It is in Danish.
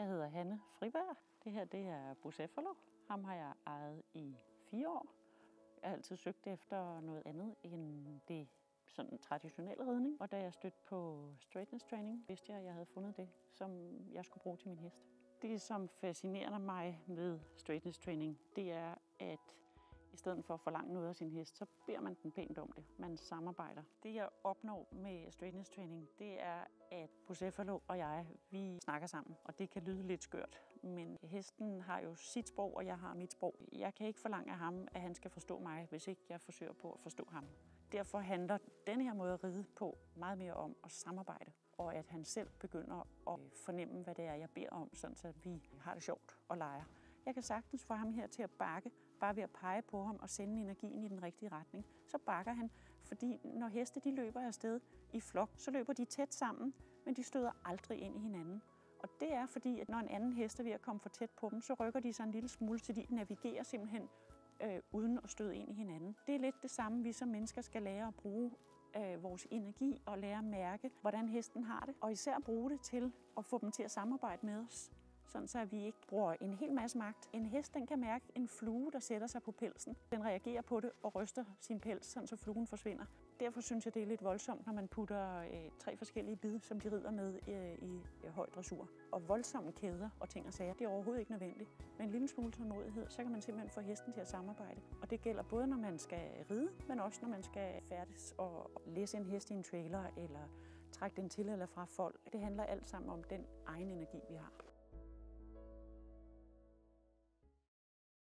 Jeg hedder Hanne Friberg. Det her det er Bucephalon. Ham har jeg ejet i 4 år. Jeg har altid søgt efter noget andet end det sådan traditionelle ridning. Og da jeg stødte på straightness training, vidste jeg, at jeg havde fundet det, som jeg skulle bruge til min hest. Det, som fascinerer mig ved straightness training, det er, at i stedet for at forlange noget af sin hest, så beder man den pænt om det. Man samarbejder. Det, jeg opnår med straightness training, det er, at Bucephalon og jeg, vi snakker sammen. Og det kan lyde lidt skørt, men hesten har jo sit sprog, og jeg har mit sprog. Jeg kan ikke forlange af ham, at han skal forstå mig, hvis ikke jeg forsøger på at forstå ham. Derfor handler denne her måde at ride på meget mere om at samarbejde, og at han selv begynder at fornemme, hvad det er, jeg beder om, sådan så vi har det sjovt og leger. Jeg kan sagtens få ham her til at bakke, bare ved at pege på ham og sende energien i den rigtige retning. Så bakker han, fordi når heste de løber afsted i flok, så løber de tæt sammen, men de støder aldrig ind i hinanden. Og det er fordi, at når en anden hest er ved at komme for tæt på dem, så rykker de sig en lille smule, så de navigerer simpelthen uden at støde ind i hinanden. Det er lidt det samme, vi som mennesker skal lære at bruge vores energi og lære at mærke, hvordan hesten har det. Og især bruge det til at få dem til at samarbejde med os, sådan så vi ikke bruger en hel masse magt. En hest den kan mærke en flue, der sætter sig på pelsen. Den reagerer på det og ryster sin pels, sådan så fluen forsvinder. Derfor synes jeg, det er lidt voldsomt, når man putter 3 forskellige bid, som de rider med i høj dressur. Og voldsomme kæder og ting og sager, det er overhovedet ikke nødvendigt. Med en lille smule tålmodighed, så kan man simpelthen få hesten til at samarbejde. Og det gælder både, når man skal ride, men også når man skal færdes og læse en hest i en trailer, eller trække den til eller fra folk. Det handler alt sammen om den egen energi, vi har.